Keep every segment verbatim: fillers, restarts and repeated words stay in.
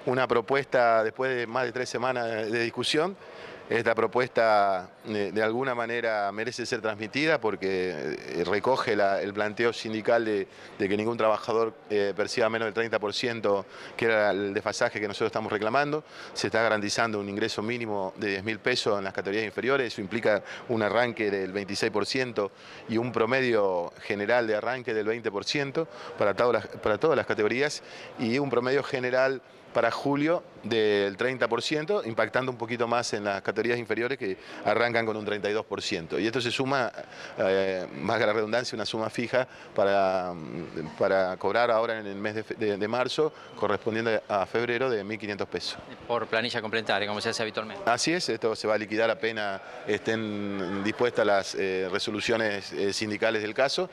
una propuesta después de más de tres semanas de discusión. Esta propuesta de, de alguna manera merece ser transmitida porque eh, recoge la, el planteo sindical de, de que ningún trabajador eh, perciba menos del treinta por ciento, que era el desfasaje que nosotros estamos reclamando. Se está garantizando un ingreso mínimo de diez mil pesos en las categorías inferiores. Eso implica un arranque del veintiséis por ciento y un promedio general de arranque del veinte por ciento para todas las, para todas las categorías, y un promedio general para julio del treinta por ciento, impactando un poquito más en las categorías inferiores, que arrancan con un treinta y dos por ciento. Y esto se suma, eh, más que la redundancia, una suma fija para, para cobrar ahora en el mes de, de, de marzo, correspondiente a febrero, de mil quinientos pesos. Por planilla complementaria, como se hace habitualmente. Así es, esto se va a liquidar apenas estén dispuestas las eh, resoluciones eh, sindicales del caso.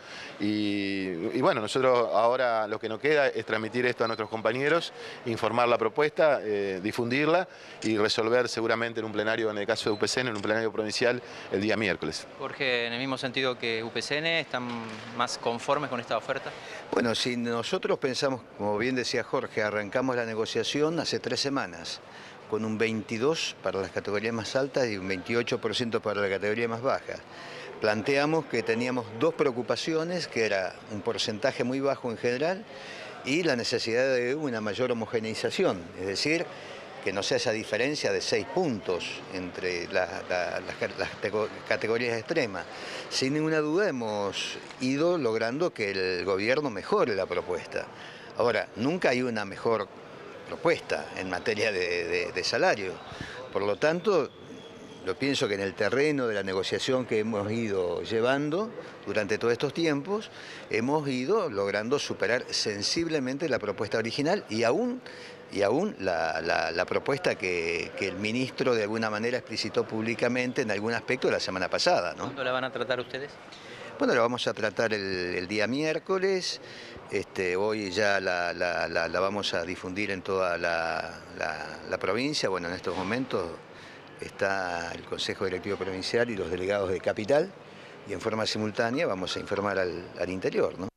Y, y bueno, nosotros ahora lo que nos queda es transmitir esto a nuestros compañeros, informar la propuesta, eh, difundirla y resolver seguramente en un plenario, en el caso de U P C N, en un plenario provincial el día miércoles. Jorge, en el mismo sentido que U P C N, ¿están más conformes con esta oferta? Bueno, si nosotros pensamos, como bien decía Jorge, arrancamos la negociación hace tres semanas, con un veintidós por ciento para las categorías más altas y un veintiocho por ciento para la categoría más baja. Planteamos que teníamos dos preocupaciones, que era un porcentaje muy bajo en general y la necesidad de una mayor homogeneización, es decir, que no sea esa diferencia de seis puntos entre la, la, las, las categorías extremas. Sin ninguna duda hemos ido logrando que el gobierno mejore la propuesta. Ahora, nunca hay una mejor propuesta en materia de, de, de salario. Por lo tanto, yo pienso que en el terreno de la negociación que hemos ido llevando durante todos estos tiempos, hemos ido logrando superar sensiblemente la propuesta original y aún, y aún la, la, la propuesta que, que el ministro de alguna manera explicitó públicamente en algún aspecto la semana pasada, ¿no? ¿Cuándo la van a tratar ustedes? Bueno, la vamos a tratar el, el día miércoles. Este, hoy ya la, la, la, la vamos a difundir en toda la, la, la provincia. Bueno, en estos momentos está el Consejo Directivo Provincial y los delegados de Capital, y en forma simultánea vamos a informar al, al interior, ¿no?